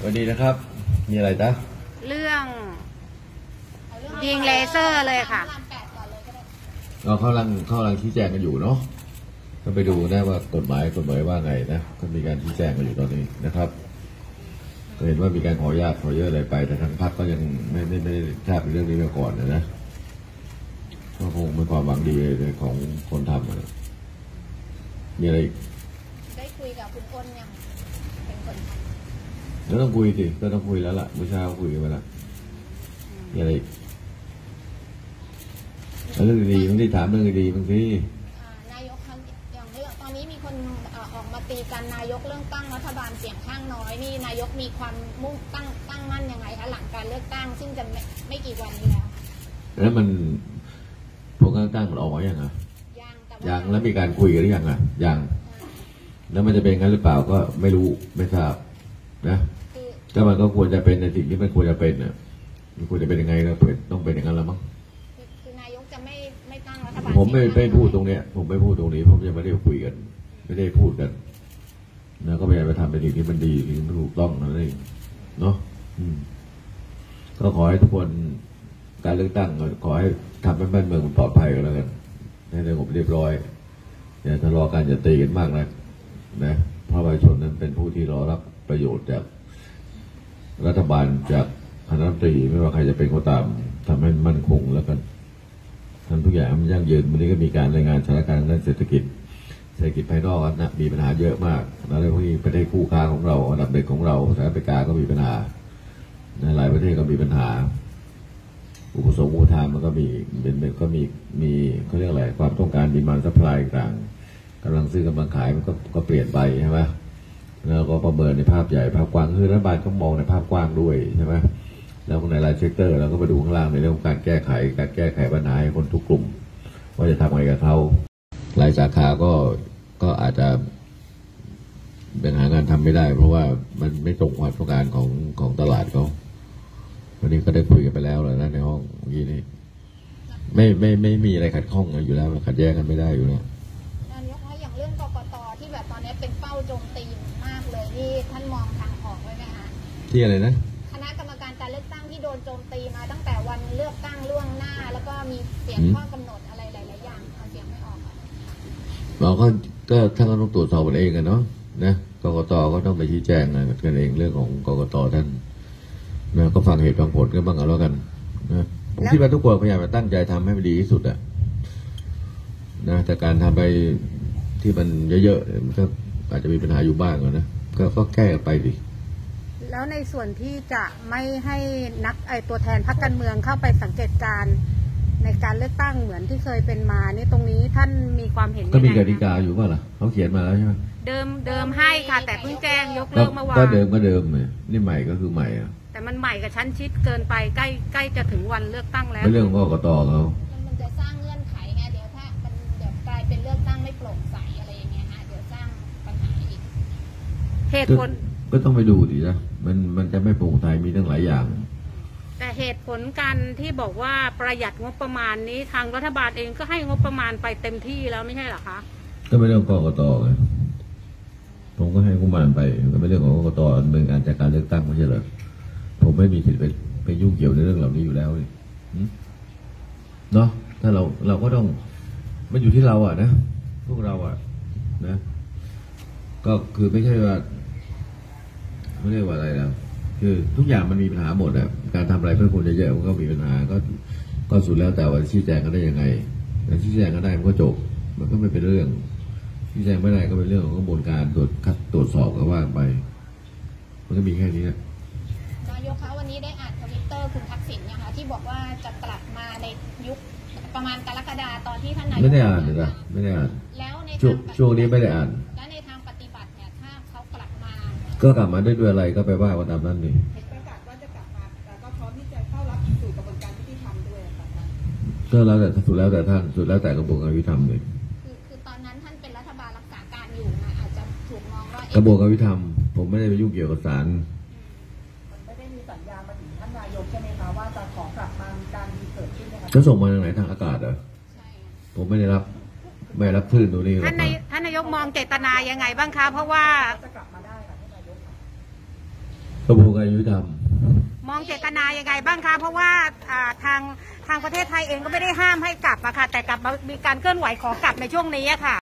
วันนี้นะครับมีอะไรจ๊ะเรื่องยิงเลเซอร์เลยค่ะเราเขากำลังชี้แจงกันอยู่เนาะก็ไปดูได้ว่ากฎหมายว่าไงนะก็มีการชี้แจงกันอยู่ตอนนี้นะครับก็เห็นว่ามีการขออนุญาตขอเยอะอะไรไปแต่ทางพรรคก็ยังไม่ทราบเรื่องนี้มาก่อนนะก็คงเป็นความหวังดีของคนทำนะมีอะไรได้คุยกับคุณอ้นยังเป็นคนทำแล้วต้องคุยสิก็ต้องคุยแล้วล่ะเมื่อเช้าคุยกันไปแล้วมีอะไรเรื่องดีบางทีถามเรื่องดีบางทีนายกอย่างเรื่องตอนนี้มีคนออกมาตีกันนายกเรื่องตั้งรัฐบาลเสียงข้างน้อยนี่นายกมีความมุ่งตั้งมั่นยังไงคะหลังการเลือกตั้งซึ่งจะไม่กี่วันนี้แล้วมันพวกการตั้งมันออกมาอย่างไงยังแล้วมีการคุยกันหรือยังอ่ะยังแล้วมันจะเป็นงั้นหรือเปล่าก็ไม่รู้ไม่ทราบนะถ้ามันก็ควรจะเป็นในสิ่งที่มันควรจะเป็นน่ะมันควรจะเป็นยังไงก็ต้องเป็นอย่างนั้นแล้วมั้งคือนายกจะไม่ตั้งรัฐบาลผมไม่พูดตรงเนี้ยผมไม่พูดตรงนี้ผมยังไม่ได้คุยกันไม่ได้พูดกันนะก็พยายามไปทำเป็นสิ่งที่มันดีสิ่งที่ถูกต้องนั่นเองเนาะก็ขอให้ทุกคนการเลือกตั้งขอให้ทำให้บ้านเมืองมันปลอดภัยกันแล้วกันให้สงบเรียบร้อยอย่าทะเลาะกันอย่าตีกันมากนะเพราะประชาชนนั้นเป็นผู้ที่รอรับประโยชน์จากรัฐบาลจากคณะรัฐมนตรีไม่ว่าใครจะเป็นก็ตามทำให้มั่นคงแล้วกันทำทุกอย่างมันยั่งยืนวันนี้ก็มีการรายงานสถานการณ์ด้านเศรษฐกิจภายนอกนะมีปัญหาเยอะมากแล้วพวกนี้ประเทศคู่ค้าของเราอันดับเด็กของเราสหรัฐอเมริกาก็มีปัญหาในหลายประเทศก็มีปัญหาอุปสงค์อุปทานมันก็มีเขาเรียกอะไรความต้องการดีมานด์ซัพพลายต่างกำลังซื้อกำลังขายมันก็เปลี่ยนไปใช่ไหมแล้วก็ประเมินในภาพใหญ่ภาพกว้างคือรัฐบาลก็มองในภาพกว้างด้วยใช่ไหมแล้วในรายเซกเตอร์เราก็ไปดูข้างล่างในเรื่องของการแก้ไขปัญหาให้คนทุกกลุ่มว่าจะทำอะไรกับเขารายสาขาก็อาจจะเป็นหางานทำไม่ได้เพราะว่ามันไม่ตรงความต้องการของตลาดเขาวันนี้ก็ได้คุยกันไปแล้วนะในห้องเมื่อกี้นี้ไม่มีอะไรขัดข้องอยู่แล้วขัดแย้งกันไม่ได้อยู่แล้วนายกคะอย่างเรื่องกกต.ที่แบบตอนนี้เป็นเป้าโจมตีมากเลยที่ท่านมองทางออกไว้ไหมคะที่อะไรนะคณะกรรมการการเลือกตั้งที่โดนโจมตีมาตั้งแต่วันเลือกตั้งล่วงหน้าแล้วก็มีเสียงข้อกำหนดอะไรหลายๆอย่างเสียงไม่ออกเราก็ท่านก็ต้องตรวจสอบกันเองกันเนาะนะกกต.ก็ต้องไปชี้แจงกันเองเรื่องของกกต.ท่านนะก็ฟังเหตุฟังผลกันบ้างเอาแล้วกันนะผมคิดว่าทุกคนพยายามตั้งใจทำให้มันดีที่สุดอะนะแต่การทำไปที่มันเยอะๆมันก็อาจจะมีปัญหาอยู่บ้างนะก็แก้ไปดิแล้วในส่วนที่จะไม่ให้ตัวแทนพรรคการเมืองเข้าไปสังเกตการในการเลือกตั้งเหมือนที่เคยเป็นมานี่ตรงนี้ท่านมีความเห็นก็มีกติกาอยู่ว่าล่ะเขาเขียนมาแล้วใช่ไหมเดิมให้ค่ะแต่เพิ่งแจ้งยกเลิกเมื่อวานก็เดิมเลยนี่ใหม่ก็คือใหม่อะแต่มันใหม่กับชั้นชิดเกินไปใกล้จะถึงวันเลือกตั้งแล้วเป็นเรื่องของกกต.เขามันจะสร้างเงื่อนไขไงเดี๋ยวถ้ามันเดี๋ยวกลายเป็นเลือกตั้งไม่โปร่งใสอะไรอย่างเงี้ยฮะเดี๋ยวสร้างปัญหาอีกเหตุผลก็ต้องไปดูดิจ้ะมันจะไม่โปร่งใสมีตั้งหลายอย่างแต่เหตุผลการที่บอกว่าประหยัดงบประมาณนี้ทางรัฐบาลเองก็ให้งบประมาณไปเต็มที่แล้วไม่ใช่หรอคะก็ไม่เรื่องกกต.ไงผมก็ให้งบประมาณไปก็เป็นเรื่องของกกต.ดำเนินการจัดการเลือกตั้งไม่ใช่เหรอผมไม่มีสิทธิ์ไปยุ่งเกี่ยวในเรื่องเหล่านี้อยู่แล้วเนาะถ้าเราก็ต้องมันอยู่ที่เราอ่ะนะพวกเราอ่ะนะก็คือไม่ใช่ว่าไม่เรียกว่าอะไรนะคือทุกอย่างมันมีปัญหาหมดอ่ะการทำอะไรเพื่อคนเยอะๆมันก็มีปัญหาก็สุดแล้วแต่ว่าชี้แจงกันได้ยังไงแต่ชี้แจงกันได้มันก็จบมันก็ไม่เป็นเรื่องชี้แจงไม่ได้ก็เป็นเรื่องของกระบวนการตรวจสอบก็ว่าไปมันก็มีแค่นี้นะนายกคะวันนี้ได้อ่านทวิตเตอร์คุณทักษิณนะคะที่บอกว่าจะกลับมาในยุคประมาณกรกฎาตอนที่ท่านนายกไม่ได้อ่านเลยนะไม่ได้อ่านแล้วในช่วงนี้ไม่ได้อ่านแล้วในทางปฏิบัติเนี่ยถ้าเขากลับมาก็กลับมาด้วยอะไรก็ไปว่ากันตามนั้นนี่ประกาศว่าจะกลับมาแต่ก็พร้อมที่จะเข้ารับสู่กระบวนการยุติธรรมด้วยค่ะก็แล้วแต่สุดแล้วแต่ท่านสุดแล้วแต่กระบวนการยุติธรรมเลยคือตอนนั้นท่านเป็นรัฐบาลรักษาการอยู่นะอาจจะถูกมองว่ากระบวนการยุติธรรมผมไม่ได้ไปยุ่งเกี่ยวกับศาลไม่ได้มีสัญญามาถึงท่านนายกใช่ไหมคะว่าจะขอกลับมามีการดีเกิดขึ้นนะคะจะส่งมาทางไหนทางอากาศเหรอผมไม่ได้รับคลื่นตรงนี้ท่านนายกมองเจตนายังไงบ้างคะเพราะว่าจะกลับมาได้ค่ะท่านนายกกระบวนการยุติธรรมมองเจตนายังไงบ้างคะเพราะว่าทางประเทศไทยเองก็ไม่ได้ห้ามให้กลับอะค่ะแต่กลับมามีการเคลื่อนไหวขอกลับในช่วงนี้อะค่ะ